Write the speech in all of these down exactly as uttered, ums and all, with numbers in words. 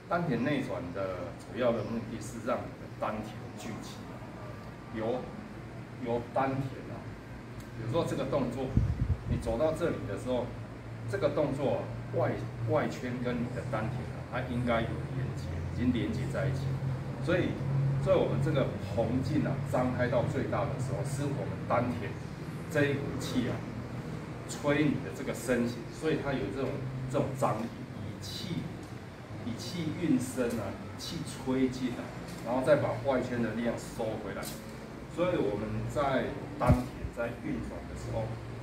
丹田内转的主要的目的是让你的丹田聚气，由由丹田啊，比如说这个动作，你走到这里的时候，这个动作、啊、外外圈跟你的丹田啊，它应该有连接，已经连接在一起，所以，所以我们这个红劲啊张开到最大的时候，是我们丹田这一股气啊，吹你的这个身形，所以它有这种这种张力，以气。以气运身啊，以气吹进啊，然后再把外圈的力量收回来。所以我们在丹田在运转的时候，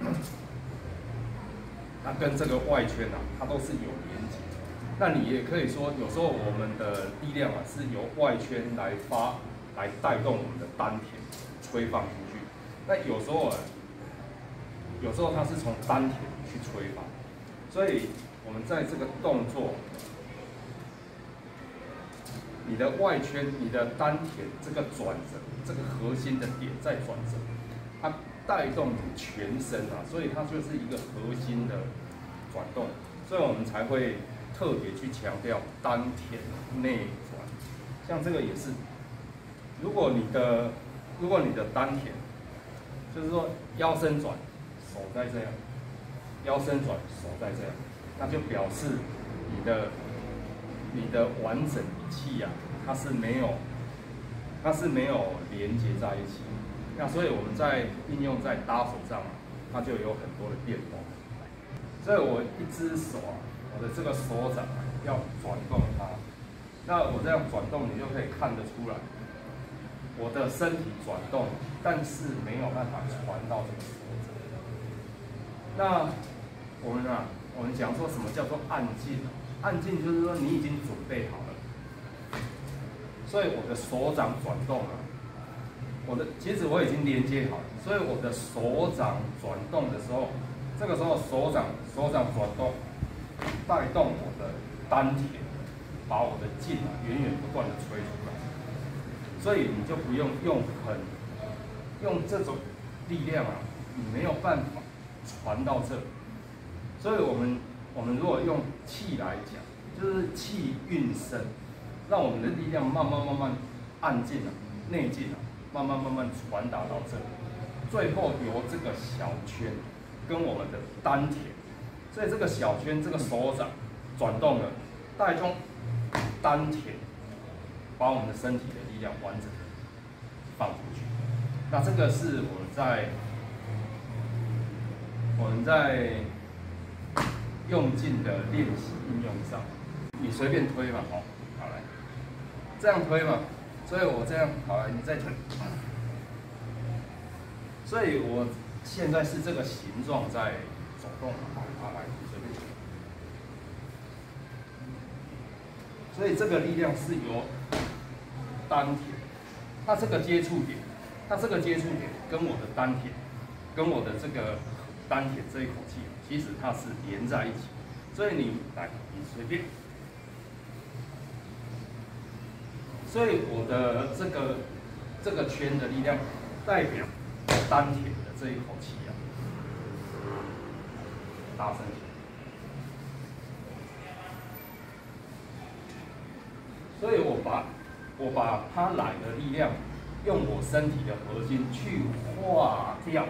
它跟这个外圈啊，它都是有连接。那你也可以说，有时候我们的力量啊，是由外圈来发，来带动我们的丹田吹放出去。那有时候啊，有时候它是从丹田去吹放。所以我们在这个动作。你的外圈、你的丹田这个转折，这个核心的点在转折，它带动你全身啊，所以它就是一个核心的转动，所以我们才会特别去强调丹田内转。像这个也是，如果你的如果你的丹田，就是说腰身转，手在这样，腰身转，手在这样，那就表示你的。你的完整的气啊，它是没有，它是没有连接在一起。那所以我们在应用在搭手上啊，它就有很多的变动。所以我一只手啊，我的这个手掌啊，要转动它。那我这样转动，你就可以看得出来，我的身体转动，但是没有办法传到这个手掌。那我们啊，我们讲说什么叫做按劲啊？按劲就是说你已经准备好了，所以我的手掌转动了，我的其实我已经连接好了，所以我的手掌转动的时候，这个时候手掌手掌转动，带动我的丹田，把我的劲啊源源不断的吹出来，所以你就不用用很用这种力量啊，你没有办法传到这里，所以我们。我们如果用气来讲，就是气运身，让我们的力量慢慢慢慢按进啊、内进啊，慢慢慢慢传达到这里，最后由这个小圈跟我们的丹田，所以这个小圈这个手掌转动了，带动丹田，把我们的身体的力量完整的放出去。那这个是我们在我们在。用劲的练习应用上，你随便推嘛，好，好来，这样推嘛，所以我这样好来，你再推，所以我现在是这个形状在走动，好来，随便推，所以这个力量是由丹田，它这个接触点，它这个接触点跟我的丹田，跟我的这个丹田这一口气。其实它是连在一起，所以你来，你随便。所以我的这个这个圈的力量，代表丹田的这一口气啊，大声点。所以我把我把它来的力量，用我身体的核心去化掉。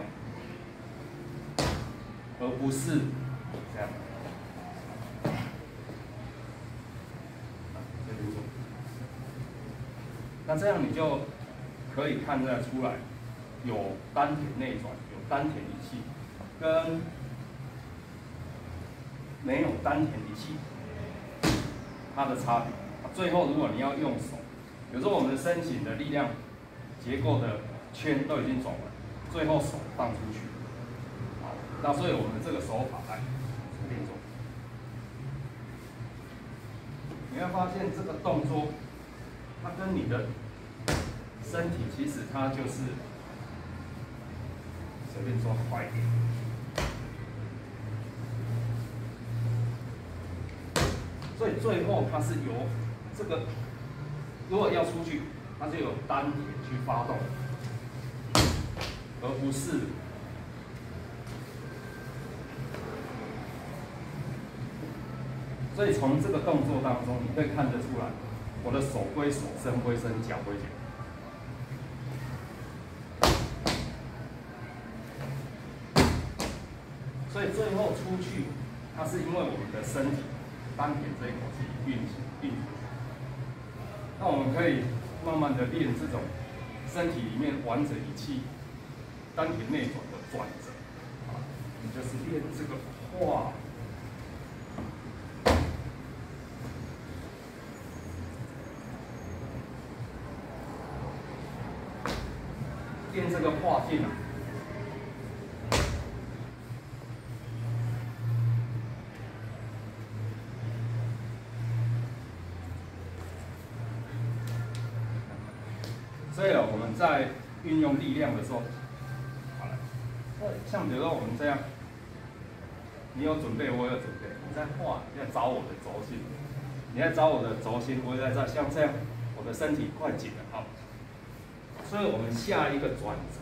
而不是这样，那这样你就可以看得出来，有丹田内转，有丹田理气，跟没有丹田理气它的差别。最后，如果你要用手，比如说我们的身形的力量结构的圈都已经走了，最后手放出去。那所以我们这个手法来随便做，你会发现这个动作，它跟你的身体其实它就是随便做快一点，所以最后它是由这个，如果要出去，它就由丹田去发动，而不是。 所以从这个动作当中，你可以看得出来，我的手归手，身归身，脚归脚。所以最后出去，它是因为我们的身体丹田这一口气运行运出去。那我们可以慢慢的练这种身体里面完整一气丹田内转的转折，啊，你就是练这个画。练这个画劲啊，所以啊，我们在运用力量的时候，好了，像比如说我们这样，你有准备，我有准备，你在画，你在找我的轴心，你在找我的轴心，我也在这，像这样，我的身体快紧了，好，所以我们下一个转折。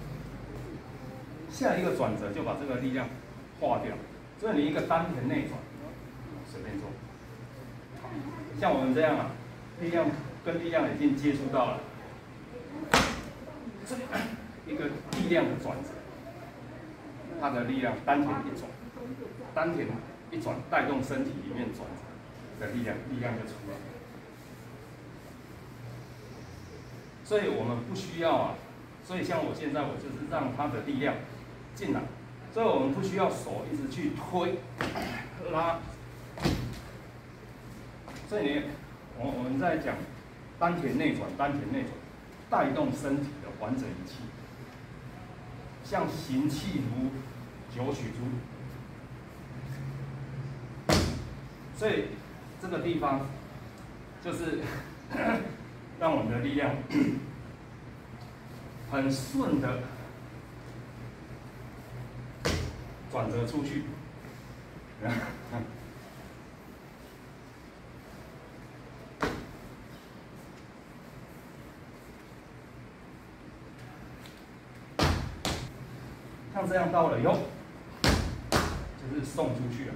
下一个转折就把这个力量化掉，所以你一个丹田内转，随便做。像我们这样啊，力量跟力量已经接触到了，这一个力量的转折，它的力量丹田一转，丹田一转带动身体里面转折的力量，力量就出来。所以我们不需要啊，所以像我现在我就是让它的力量进来，所以我们不需要手一直去推、拉。所以你，我我们在讲丹田内转，丹田内转，带动身体的完整一气，像行气如九曲珠。所以这个地方就是让我们的力量很顺的。转折出去，像这样到了以后，就是送出去了。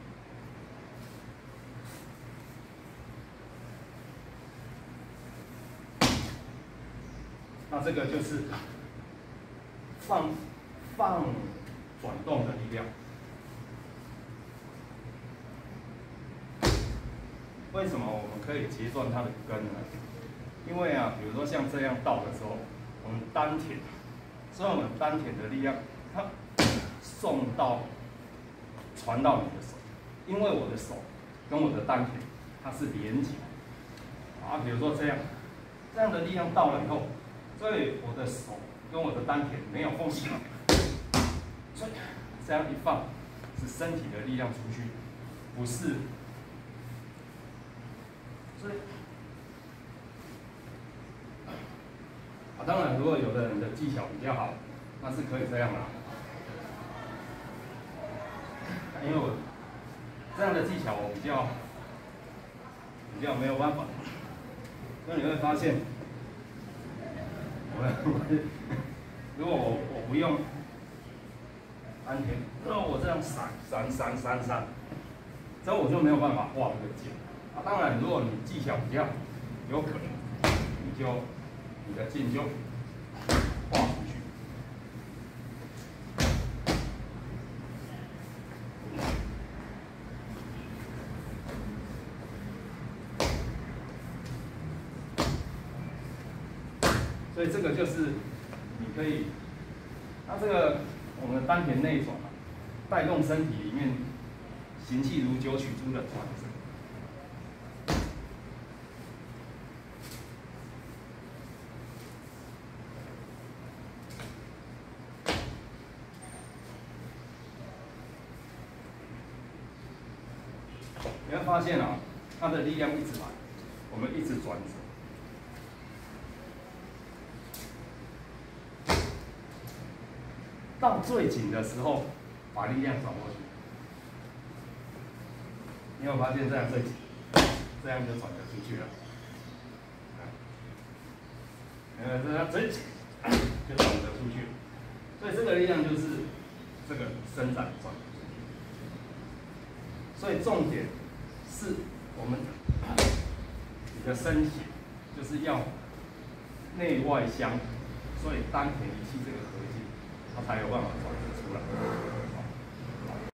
那这个就是放放。转动的力量，为什么我们可以截断它的根呢？因为啊，比如说像这样倒的时候，我们丹田，所以我们丹田的力量，它送到传到你的手，因为我的手跟我的丹田它是连结啊，比如说这样，这样的力量到了以后，所以我的手跟我的丹田没有缝隙。所以这样一放，是身体的力量出去，不是。所以，啊，当然，如果有的人的技巧比较好，那是可以这样啦。因为我这样的技巧我比较比较没有办法，所以你会发现，我如果我我不用。丹田，那我这样闪闪闪闪闪，这我就没有办法画这个劲。啊，当然，如果你技巧比较有可能，你就你的劲就画出去。所以这个就是你可以，那这个。我们的丹田内转啊，带动身体里面行气如九曲珠的转折。你会发现啊，它的力量一直来，我们一直转折。到最紧的时候，把力量转过去。你有发现这样最紧，这样就转得出去了。呃，这样最紧就转得出去。所以这个力量就是这个伸展转。所以重点是我们你的身形就是要内外相，所以丹田一气这个核心，它才有办法转得出来。